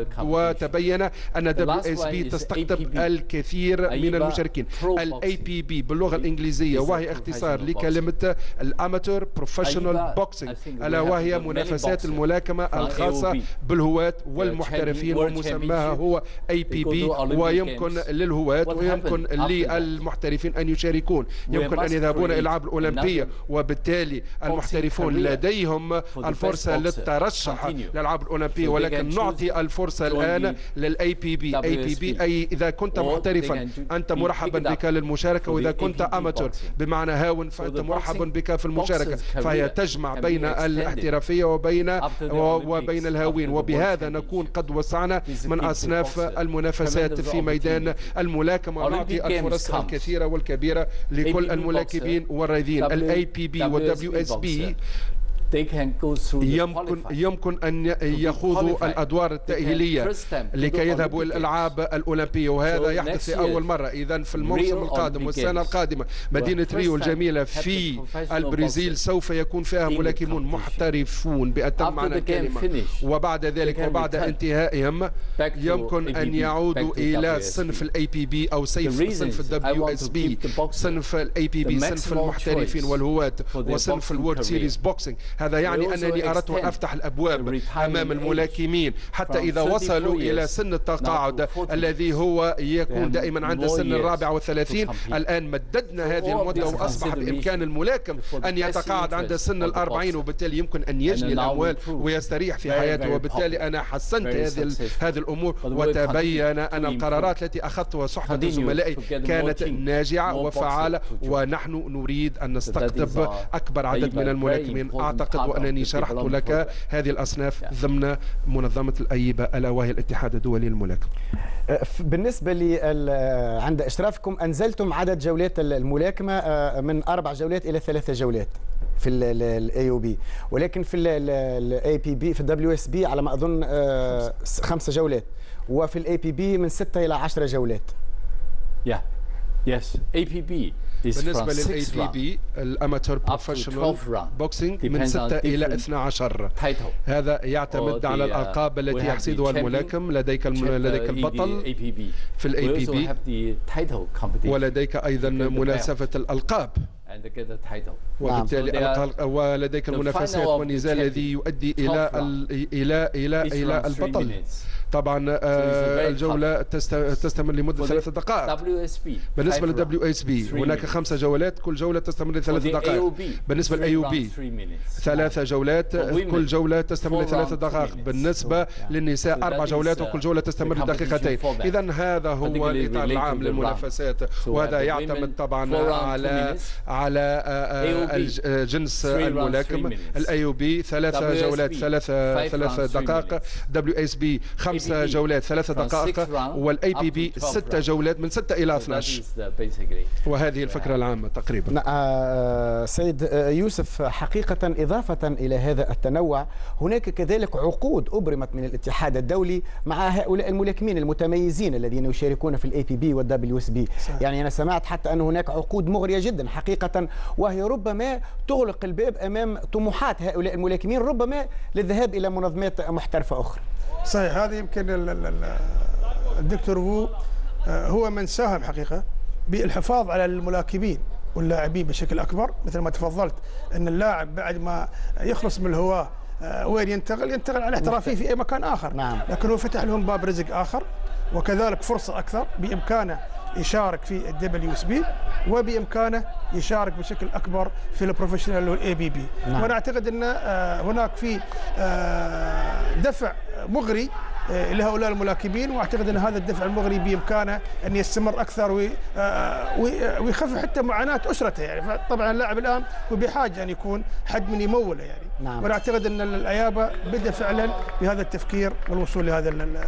وتبين أن دبليو اس بي تستقطب الكثير من المشاركين. الاي بي بي باللغة الإنجليزية وهي اختصار لكلمة الأماتور بروفيشنال بوكسينج، ألا وهي منافسات الملاكمة الخاصة بالهواة والمحترفين، ومسماها هو اي بي بي. ويمكن للهواة ويمكن للمحترفين ان يشاركون، يمكن ان يذهبون الى الالعاب الاولمبيه، وبالتالي المحترفون لديهم الفرصه للترشح للالعاب الاولمبيه. ولكن نعطي الفرصه الان للاي بي بي. اي بي بي اي اذا كنت محترفا انت مرحبا بك للمشاركه، واذا كنت اماتور بمعنى هاون فانت مرحب بك في المشاركه. فهي تجمع بين الاحترافيه وبين وبين الهاوين، وبهذا نكون قد وسعنا من أصناف المنافسات في ميدان الملاكمة، ونعطي الفرص الكثيرة والكبيرة لكل الملاكمين والرياضيين. الاي بي بي والدبليو اس بي يمكن يمكن أن يخوضوا الأدوار التأهيلية لكي يذهبوا إلى الألعاب الأولمبية، وهذا يحدث لأول مرة. إذن في الموسم القادم والسنة القادمة مدينة ريو الجميلة في البرازيل سوف يكون فيها ملاكمون محترفون بأتم معنى الكلمة، وبعد ذلك وبعد انتهائهم يمكن أن يعودوا إلى صنف الاي بي بي أو صنف الدبليو اس بي، صنف الاي بي بي، صنف المحترفين والهواة، وصنف الورد سيريز بوكسينج. هذا يعني أنني أردت أن أفتح الأبواب أمام الملاكمين حتى إذا وصلوا إلى سن التقاعد الذي هو يكون دائما عند سن الرابعة والثلاثين. الآن مددنا هذه المدة وأصبح بإمكان الملاكم أن يتقاعد عند سن الأربعين، وبالتالي يمكن أن يجني الأموال ويستريح في حياته. وبالتالي أنا حسنت هذه هذه الأمور، وتبين أن القرارات التي أخذتها صحبة زملائي كانت ناجعة وفعالة، ونحن نريد أن نستقطب أكبر عدد من الملاكمين. أعتقد وأنني شرحت لك هذه الأصناف ضمن منظمة الأيبة ألا وهي الاتحاد الدولي للملاكمة. بالنسبة لي عند إشرافكم أنزلتم عدد جولات الملاكمة من أربع جولات إلى ثلاثة جولات في الاي او بي، ولكن في الاي بي بي في الدبليو اس بي على ما أظن خمسة جولات، وفي الاي بي بي من ستة إلى عشرة جولات. Yeah. Yes. اي بي بي بالنسبة للاي بي بي الاماتور بروفيشنال بوكسينج من ستة إلى اثني عشر. هذا يعتمد على الألقاب التي يحصدها الملاكم. لديك لديك البطل في الاي بي بي، ولديك أيضا منافسة الألقاب، وبالتالي ولديك المنافسات والنزال الذي يؤدي إلى إلى إلى إلى البطل. طبعا الجولة تستمر لمدة ثلاث دقائق. بالنسبة للدبليو اس بي هناك خمسة جولات، كل جولة تستمر لثلاث دقائق. بالنسبة للاي او بي ثلاثة جولات، كل جولة تستمر لثلاث دقائق. بالنسبة للنساء أربع جولات وكل جولة تستمر لدقيقتين. إذا هذا هو الإطار العام للمنافسات، وهذا يعتمد طبعا على على جنس الملاكم. الاي او بي ثلاثة جولات ثلاث ثلاث دقائق، دبليو اس بي خمس جولات ثلاث دقائق، والاي بي بي ست جولات من ستة الى اثني عشر. وهذه الفكرة العامة تقريبا. سيد يوسف، حقيقة إضافة إلى هذا التنوع هناك كذلك عقود أبرمت من الاتحاد الدولي مع هؤلاء الملاكمين المتميزين الذين يشاركون في الاي بي بي والدبليو اس بي. يعني أنا سمعت حتى أن هناك عقود مغرية جدا حقيقة، وهي ربما تغلق الباب أمام طموحات هؤلاء الملاكمين ربما للذهاب إلى منظمات محترفة أخرى. صحيح، هذا يمكن الدكتور وو هو من ساهم حقيقة بالحفاظ على الملاكمين واللاعبين بشكل أكبر. مثل ما تفضلت أن اللاعب بعد ما يخلص من الهواة وين ينتقل ينتقل على الاحترافية في أي مكان آخر. نعم. لكن هو فتح لهم باب رزق آخر، وكذلك فرصة أكثر بإمكانه يشارك في الدبليو اس بي، وبإمكانه يشارك بشكل أكبر في البروفيشنال والاي بي بي. نعم. وأنا أعتقد أن هناك في دفع مغري لهؤلاء الملاكمين، واعتقد ان هذا الدفع المغري بامكانه ان يستمر اكثر ويخفف حتى معاناه اسرته. يعني طبعا اللاعب الان هو بحاجه ان يكون حد من يموله يعني. نعم. وانا اعتقد ان الايابه بدا فعلا بهذا التفكير والوصول لهذا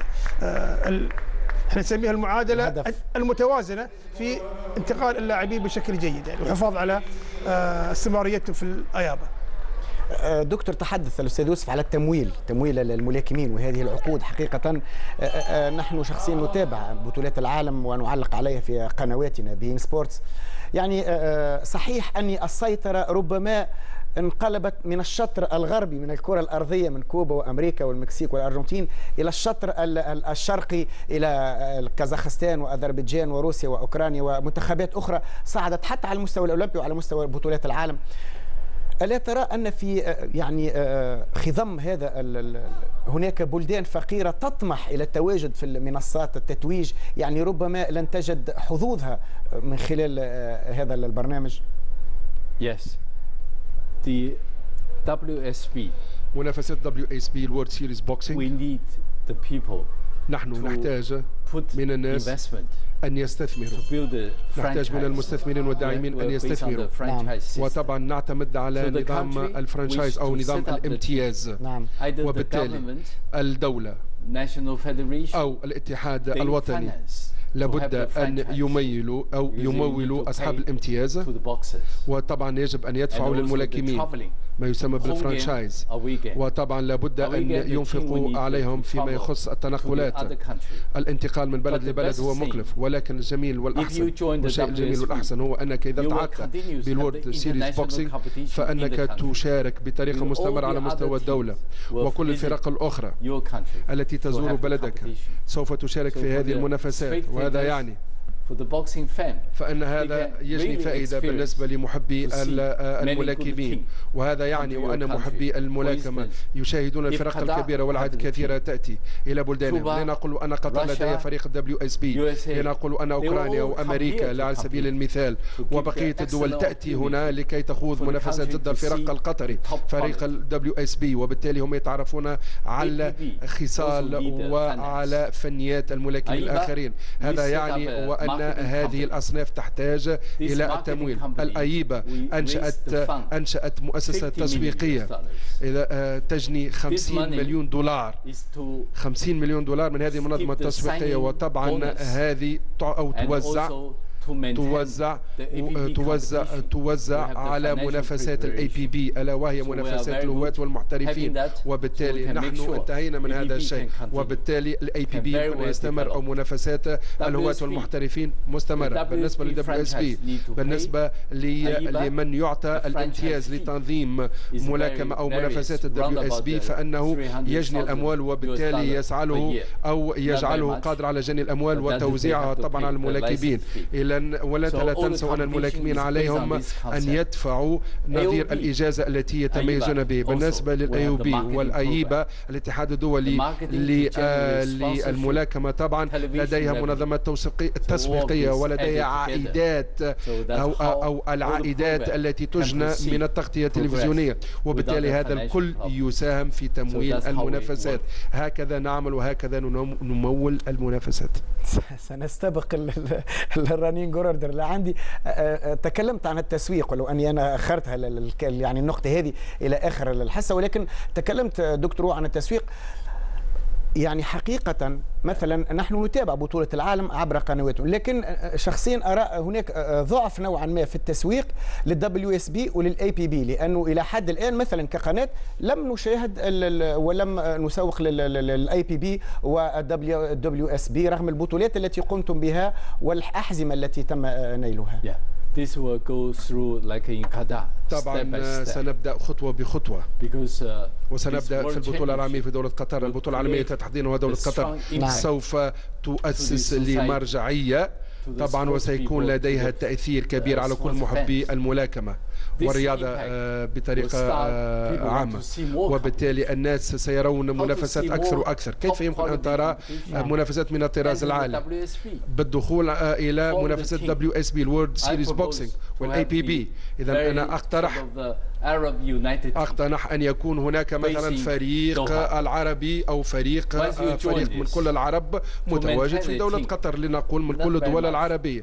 ال احنا نسميها المعادله الهدف المتوازنه في انتقال اللاعبين بشكل جيد يعني، والحفاظ على استمراريته في الايابه. دكتور، تحدث الأستاذ يوسف على التمويل، تمويل الملاكمين وهذه العقود. حقيقة نحن شخصيا نتابع بطولات العالم ونعلق عليها في قنواتنا بين سبورتس. يعني صحيح أن السيطرة ربما انقلبت من الشطر الغربي من الكرة الأرضية من كوبا وأمريكا والمكسيك والأرجنتين إلى الشطر الشرقي إلى كازاخستان وأذربيجان وروسيا وأوكرانيا ومنتخبات أخرى صعدت حتى على المستوى الأولمبي وعلى مستوى بطولات العالم. ألا ترى أن في يعني خضم هذا هناك بلدان فقيرة تطمح إلى التواجد في منصات التتويج، يعني ربما لن تجد حظوظها من خلال هذا البرنامج؟ Yes. The دبليو إس بي منافسات دبليو إس بي الورد سيريز بوكسينج. We need the people نحن نحتاج من الناس أن يستثمروا، نحتاج من المستثمرين والداعمين أن يستثمروا. نعم. وطبعا نعتمد على نظام الفرانشايز أو نظام الامتياز. نعم. وبالتالي الدولة أو الاتحاد الوطني لابد أن يميلوا أو يمولوا أصحاب الامتياز، وطبعا يجب أن يدفعوا للملاكمين ما يسمى بالفرانشايز، وطبعا لابد أن ينفقوا عليهم فيما يخص التنقلات. الانتقال من بلد لبلد هو مكلف، ولكن الجميل والأحسن والشيء الجميل والأحسن هو أنك إذا تعاقدت بالورد سيريز بوكسينج فأنك تشارك بطريقة مستمرة على مستوى الدولة، وكل الفرق الأخرى التي تزور بلدك سوف تشارك في هذه المنافسات، وهذا يعني فإن هذا يجني فائدة بالنسبة لمحبي الملاكمين، وهذا يعني وأن محبي الملاكمة يشاهدون الفرق الكبيرة والعدد كثيرة تأتي إلى بلدانهم. لنقل أن قطر لديها فريق الدبليو اس بي، لنقل أن أوكرانيا وأمريكا على سبيل المثال، وبقية الدول تأتي هنا لكي تخوض منافسات ضد الفرق القطري فريق الدبليو اس بي، وبالتالي هم يتعرفون على خصال وعلى فنيات الملاكمين الآخرين. هذا يعني وأن هذه الأصناف تحتاج إلى التمويل. الأيبة أنشأت أنشأت مؤسسة تسويقية إذا تجني خمسين مليون دولار خمسين مليون دولار من هذه المنظمة التسويقية، وطبعا هذه أو توزع توزع توزع توزع على منافسات الاي بي بي، الا وهي منافسات الهواة والمحترفين، وبالتالي نحن انتهينا من هذا الشيء، وبالتالي الاي بي بي يمكن يستمر او منافسات الهواة والمحترفين مستمرة. بالنسبة للدبليو اس بي، بالنسبة لمن يعطى الامتياز لتنظيم ملاكمة او منافسات الدبليو اس بي فانه يجني الاموال، وبالتالي يسعله او يجعله قادر على جني الاموال وتوزيعها طبعا على الملاكمين. ولا لا تنسوا أن الملاكمين عليهم أن يدفعوا نظير الإجازة التي يتميزون به. بالنسبة للأي او بي والأيبا، الاتحاد الدولي للملاكمة طبعا لديها منظمات تسويقية ولديها عائدات أو, أو العائدات التي تجنى من التغطية التلفزيونية، وبالتالي هذا الكل يساهم في تمويل المنافسات. هكذا نعمل وهكذا نمول المنافسات. سنستبق الرنين جوردر اللي عندي. تكلمت عن التسويق، ولو اني انا اخرتها يعني النقطه هذه الى اخر الحصه، ولكن تكلمت دكتور عن التسويق. يعني حقيقة مثلا نحن نتابع بطولة العالم عبر قنواتهم، لكن شخصيا أرى هناك ضعف نوعا ما في التسويق للدبليو اس بي وللاي بي بي، لأنه إلى حد الآن مثلا كقناة لم نشاهد ولم نسوق للاي بي بي والدبليو اس بي رغم البطولات التي قمتم بها والأحزمة التي تم نيلها. yeah. This will go through like in Qatar. طبعا سنبدأ خطوة بخطوة، وسنبدأ في البطولة العالمية في دولة قطر. البطولة العالمية تحديدا دولة قطر سوف تؤسس لمرجعية طبعا، وسيكون لديها تأثير كبير على كل محبي الملاكمة والرياضة بطريقة عامة، وبالتالي الناس سيرون منافسات أكثر وأكثر. كيف يمكن أن ترى منافسات من الطراز العالي بالدخول إلى منافسات دبليو اس بي الورد سيريز بوكسينج والاي بي بي؟ إذا أنا أقترح أقترح أن يكون هناك مثلا فريق العربي أو فريق فريق من كل العرب متواجد في دولة قطر، لنقول من كل الدول العربية.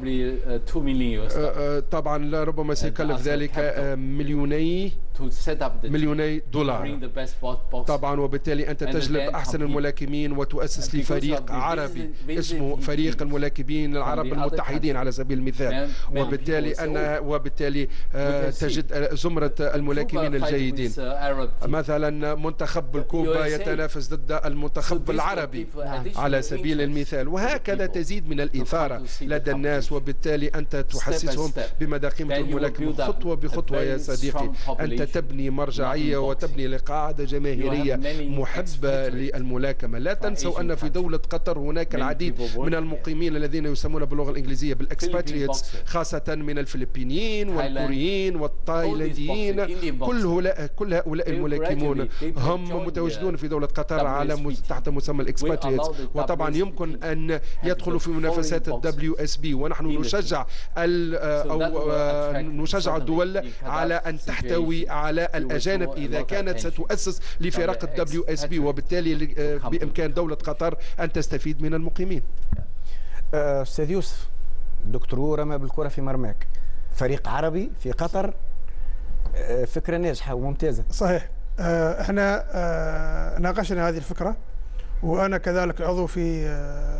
طبعا ربما سيكلف ذلك مليوني مليوني دولار طبعا، وبالتالي أنت تجلب أحسن الملاكمين وتؤسس لفريق عربي اسمه فريق الملاكمين العرب المتحدين على سبيل المثال، وبالتالي أن وبالتالي تجد زمرة الملاكمين الجيدين. مثلا منتخب الكوبا يتنافس ضد المنتخب العربي على سبيل المثال، وهكذا تزيد من الإثارة لدى الناس، وبالتالي أنت تحسسهم بمدى قيمة الملاكمة خطوة بخطوة. يا صديقي، أنت تبني مرجعية وتبني لقاعدة جماهيرية محبة للملاكمة. لا تنسوا أن في دولة قطر هناك العديد من المقيمين الذين يسمون باللغة الإنجليزية بالإكسباتريتس، خاصة من الفلبينيين والكوريين والتايلانديين. كل هؤلاء كل هؤلاء الملاكمون هم متواجدون في دولة قطر على تحت مسمى الإكسباتريتس، وطبعا يمكن أن يدخلوا في منافسات الدبليو اس بي، ونحن نشجع أو نشجع الدول على أن تحتوي على الأجانب إذا كانت ستؤسس لفرق الدبليو اس بي، وبالتالي بإمكان دولة قطر أن تستفيد من المقيمين. أستاذ يوسف، دكتور رمى بالكرة في مرماك، فريق عربي في قطر، فكرة ناجحة وممتازة. صحيح، احنا ناقشنا هذه الفكرة، وأنا كذلك عضو في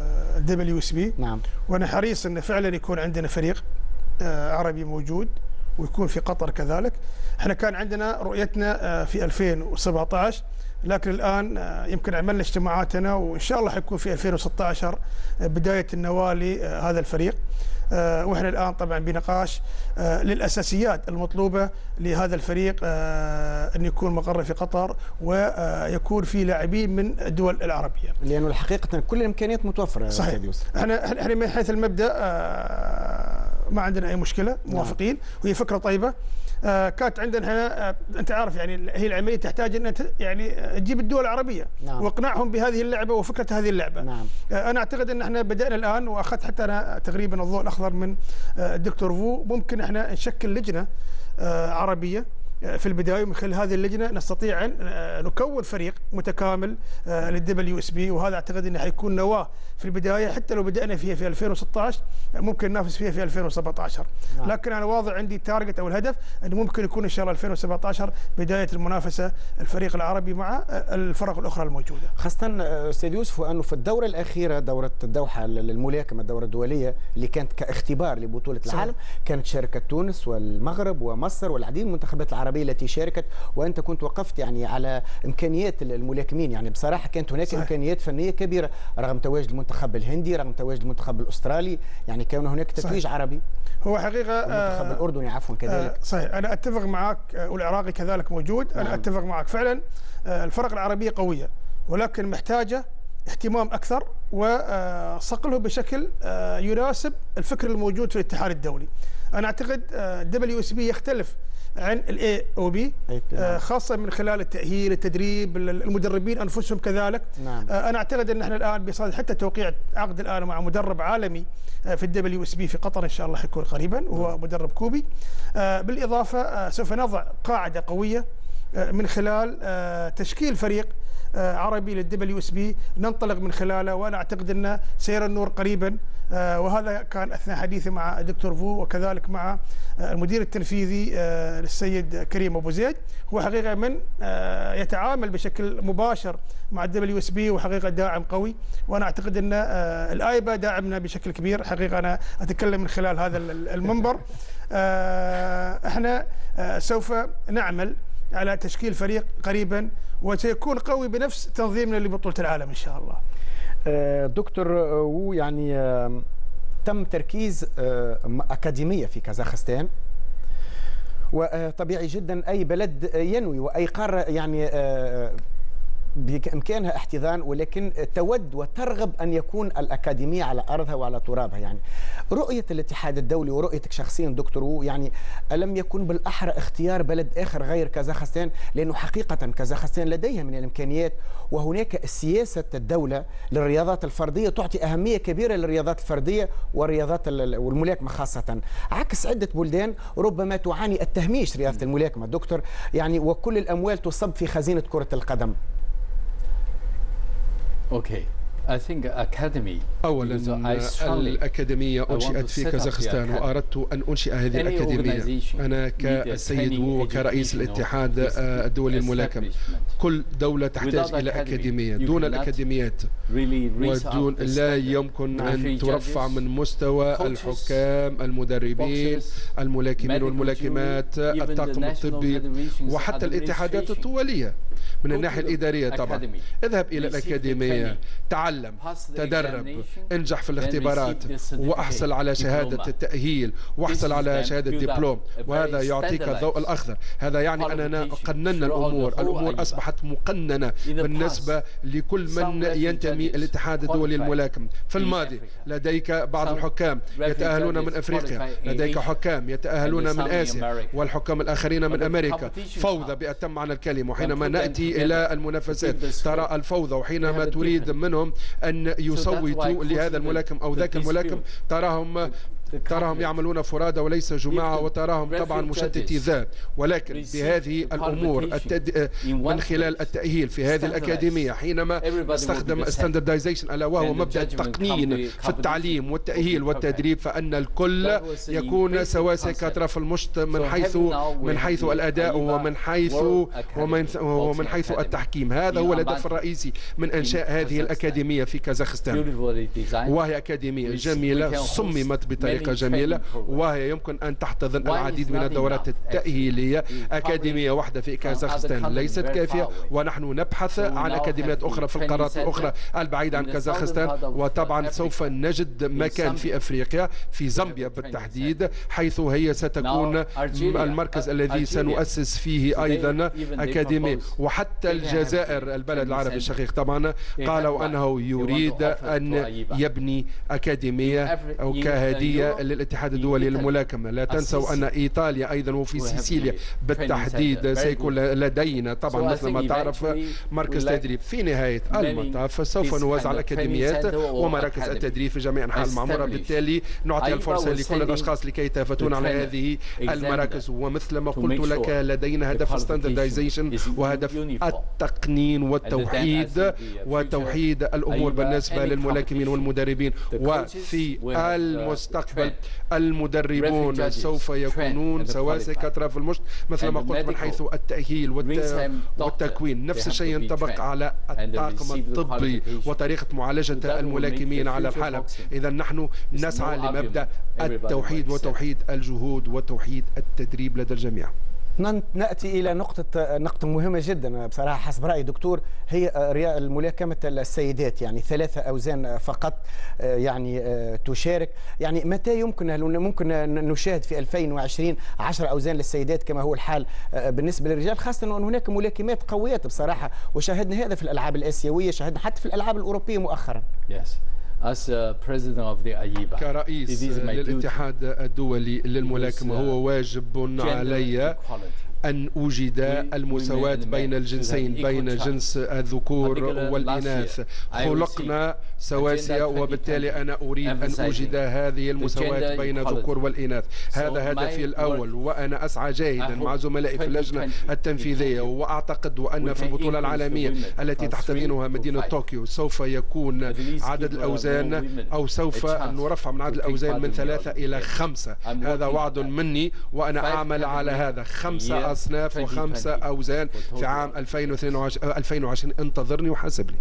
الدبليو اس بي. نعم. وأنا حريص أن فعلا يكون عندنا فريق عربي موجود ويكون في قطر كذلك. احنا كان عندنا رؤيتنا في ألفين وسبعة عشر، لكن الآن يمكن عملنا اجتماعاتنا وإن شاء الله حيكون في ألفين وستة عشر بداية النواة لهذا الفريق. وإحنا الآن طبعا بنقاش للأساسيات المطلوبة لهذا الفريق، أن يكون مقره في قطر ويكون في لاعبين من الدول العربية، لأنه الحقيقة كل الإمكانيات متوفرة. صحيح. احنا احنا من حيث المبدأ ما عندنا أي مشكلة، موافقين، وهي فكرة طيبة. آه كانت عندنا هنا آه انت عارف يعني هي العمليه تحتاج ان يعني تجيب الدول العربيه. نعم. واقناعهم بهذه اللعبه وفكره هذه اللعبه. نعم. آه انا اعتقد ان احنا بدانا الان، واخذت حتى انا تقريبا الضوء الاخضر من آه الدكتور فو، ممكن احنا نشكل لجنه آه عربيه في البدايه، ومن خلال هذه اللجنه نستطيع ان نكون فريق متكامل للدبليو اس بي، وهذا اعتقد انه حيكون نواه في البدايه، حتى لو بدانا فيها في ألفين وستة عشر ممكن ننافس فيها في ألفين وسبعة عشر. نعم. لكن انا واضع عندي تارجت او الهدف انه ممكن يكون ان شاء الله ألفين وسبعة عشر بدايه المنافسه الفريق العربي مع الفرق الاخرى الموجوده. خاصه استاذ يوسف، وانه في الدوره الاخيره دوره الدوحه للملاكمه، الدوره الدوليه اللي كانت كاختبار لبطوله صحيح. العالم، كانت شاركت تونس والمغرب ومصر والعديد من المنتخبات العربيه التي شاركت، وانت كنت وقفت يعني على امكانيات الملاكمين. يعني بصراحه كانت هناك صحيح. امكانيات فنيه كبيره رغم تواجد المنتخب الهندي، رغم تواجد المنتخب الاسترالي، يعني كان هناك تتويج صحيح. عربي. هو حقيقه المنتخب آه الاردني عفوا كذلك. آه صحيح، انا اتفق معك، والعراقي كذلك موجود. نعم. انا اتفق معك فعلا. آه الفرق العربيه قويه، ولكن محتاجه اهتمام اكثر وصقله بشكل آه يناسب الفكر الموجود في الاتحاد الدولي. انا اعتقد الدبليو اس بي يختلف عن الاي او بي، خاصه من خلال التاهيل، التدريب، المدربين انفسهم كذلك. نعم. انا اعتقد ان احنا الان بصدد حتى توقيع عقد الان مع مدرب عالمي في الدبليو اس بي في قطر ان شاء الله حيكون قريبا، وهو مدرب كوبي. بالاضافه سوف نضع قاعده قويه من خلال تشكيل فريق عربي للدبليو اس بي ننطلق من خلاله، وانا اعتقد انه سيرى النور قريبا. وهذا كان اثناء حديثي مع الدكتور فو، وكذلك مع المدير التنفيذي السيد كريم ابو زيد. هو حقيقه من يتعامل بشكل مباشر مع الدبليو اس بي، وحقيقه داعم قوي، وانا اعتقد ان الايبا داعمنا بشكل كبير. حقيقه انا اتكلم من خلال هذا المنبر. احنا سوف نعمل على تشكيل فريق قريبا، وسيكون قوي بنفس تنظيمنا لبطولة العالم إن شاء الله. دكتور وو، يعني تم تركيز أكاديمية في كازاخستان، وطبيعي جدا أي بلد ينوي وأي قارة يعني بإمكانها احتضان، ولكن تود وترغب أن يكون الأكاديمية على أرضها وعلى ترابها. يعني رؤية الاتحاد الدولي ورؤيتك شخصيا دكتور وو، يعني ألم يكن بالأحرى اختيار بلد آخر غير كازاخستان؟ لأنه حقيقة كازاخستان لديها من الإمكانيات، وهناك سياسة الدولة للرياضات الفردية تعطي أهمية كبيرة للرياضات الفردية والرياضات والملاكمة خاصة، عكس عدة بلدان ربما تعاني التهميش رياضة الملاكمة دكتور، يعني وكل الأموال تصب في خزينة كرة القدم. Okay, I think academy. أولاً الأكاديمية أنشئت في كازاخستان، وأردت أن أنشئ هذه الأكاديمية أنا كالسيد وو وكرئيس الاتحاد الدولي للملاكمة. كل دولة تحتاج إلى أكاديمية، دون الأكاديميات ودون لا يمكن أن ترفع من مستوى الحكام، المدربين، الملاكمين والملاكمات، الطاقم الطبي، وحتى الاتحادات الدولية من الناحية الإدارية. طبعا اذهب إلى الأكاديمية، تعلم، تدرب، انجح في الاختبارات، واحصل على شهادة التأهيل، واحصل على شهادة دبلوم، وهذا يعطيك الضوء الأخضر. هذا يعني أننا قننا الأمور، الأمور أصبحت مقننة بالنسبة لكل من ينتمي الاتحاد الدولي للملاكمة. في الماضي لديك بعض الحكام يتأهلون من أفريقيا، لديك حكام يتأهلون من آسيا، والحكام الآخرين من أمريكا. فوضى بأتم معنى الكلمة. وحينما نأتي إلى المنافسات ترى الفوضى، وحينما تريد منهم أن يصوتوا لهذا الملاكم أو ذاك الملاكم تراهم تراهم يعملون فرادى وليس جماعة، وتراهم طبعا مشتتي ذات. ولكن بهذه الأمور التد... من خلال التأهيل في هذه الأكاديمية، حينما استخدم ستاندردايزيشن ألا وهو مبدأ التقنين في التعليم والتأهيل والتدريب، فأن الكل يكون سواسي كأطراف المشط من حيث من حيث الأداء ومن حيث ومن, ومن حيث التحكيم. هذا هو الهدف الرئيسي من إنشاء هذه الأكاديمية في كازاخستان، وهي أكاديمية جميلة صممت بطريقة بطريقة جميلة، وهي يمكن أن تحتضن العديد من الدورات التأهيلية. أكاديمية واحدة في كازاخستان ليست كافية، ونحن نبحث عن أكاديميات أخرى في القارات الأخرى البعيدة عن كازاخستان. وطبعا سوف نجد مكان في أفريقيا، في زامبيا بالتحديد، حيث هي ستكون المركز الذي سنؤسس فيه أيضا أكاديمية. وحتى الجزائر البلد العربي الشقيق طبعا قالوا أنه يريد أن يبني أكاديمية أو كهدية للاتحاد الدولي للملاكمة. لا تنسوا أن إيطاليا أيضا وفي سيسيليا بالتحديد سيكون لدينا طبعا مثل ما تعرف مركز تدريب. في نهاية المطاف سوف نوزع الأكاديميات ومراكز التدريب في جميع أنحاء المعمورة، بالتالي نعطي الفرصة لكل الأشخاص لكي يتفتون على هذه المراكز. ومثل ما قلت لك لدينا هدف ستاندردايزيشن وهدف التقنين والتوحيد وتوحيد الأمور بالنسبة للملاكمين والمدربين. وفي المستقبل المدربون سوف يكونون سواسي كثرة في المشط مثل ما قلت، من حيث التأهيل والتكوين. نفس الشيء ينطبق على الطاقم الطبي وطريقة معالجة الملاكمين على الحلبة. إذا نحن نسعى لمبدأ التوحيد وتوحيد الجهود وتوحيد التدريب لدى الجميع. نأتي إلى نقطة نقطة مهمة جدا بصراحة حسب رأيي دكتور، هي ملاكمة السيدات، يعني ثلاثة أوزان فقط يعني تشارك. يعني متى يمكن ممكن نشاهد في ألفين وعشرين عشرة أوزان للسيدات كما هو الحال بالنسبة للرجال، خاصة أن هناك ملاكمات قويات بصراحة، وشاهدنا هذا في الألعاب الآسيوية، شاهدنا حتى في الألعاب الأوروبية مؤخرا. yes. As president of the AIBA, كرئيس للاتحاد الدولي للملاكمة هو واجب علي أن أوجد المساواة بين الجنسين، بين جنس الذكور والإناث. خلقنا سواسية، وبالتالي أنا أريد أن أوجد هذه المساواة بين الذكور والإناث. هذا هدفي الأول، وأنا أسعى جاهدا مع زملائي في اللجنة التنفيذية. وأعتقد أن في البطولة العالمية التي تحتضنها مدينة طوكيو سوف يكون عدد الأوزان أو سوف نرفع من عدد الأوزان من ثلاثة إلى خمسة. هذا وعد مني وأنا أعمل على هذا. خمسة أصناف وخمسة أوزان في عام ألفين وعشرين. انتظرني وحاسبني.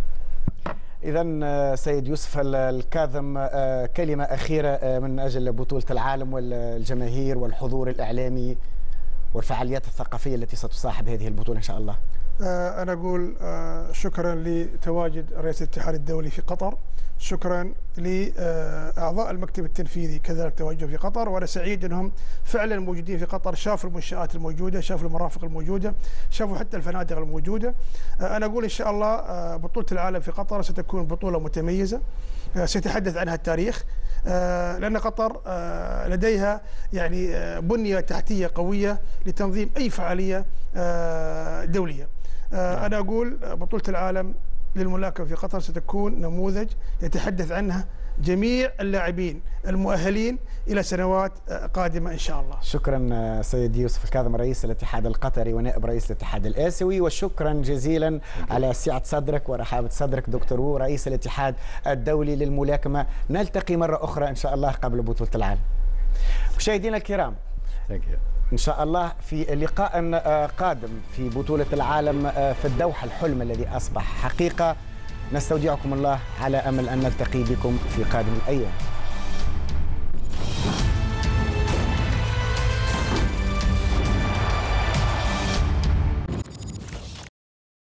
إذا سيد يوسف الكاظم، كلمة أخيرة من أجل بطولة العالم والجماهير والحضور الإعلامي والفعاليات الثقافية التي ستصاحب هذه البطولة إن شاء الله. أنا أقول شكرا لتواجد رئيس الاتحاد الدولي في قطر، شكرا لأعضاء المكتب التنفيذي كذلك تواجدوا في قطر، وأنا سعيد أنهم فعلا موجودين في قطر، شافوا المنشآت الموجودة، شافوا المرافق الموجودة، شافوا حتى الفنادق الموجودة. أنا أقول إن شاء الله بطولة العالم في قطر ستكون بطولة متميزة سيتحدث عنها التاريخ، لأن قطر لديها يعني بنية تحتية قوية لتنظيم أي فعالية دولية. أنا أقول بطولة العالم للملاكمة في قطر ستكون نموذج يتحدث عنها جميع اللاعبين المؤهلين إلى سنوات قادمة إن شاء الله. شكرا سيد يوسف الكاظم رئيس الاتحاد القطري ونائب رئيس الاتحاد الآسيوي، وشكرا جزيلا على سعة صدرك ورحابة صدرك دكتور وو رئيس الاتحاد الدولي للملاكمة. نلتقي مرة أخرى إن شاء الله قبل بطولة العالم. مشاهدينا الكرام، إن شاء الله في لقاء قادم في بطولة العالم في الدوحة، الحلم الذي أصبح حقيقة. نستودعكم الله على أمل أن نلتقي بكم في قادم الأيام.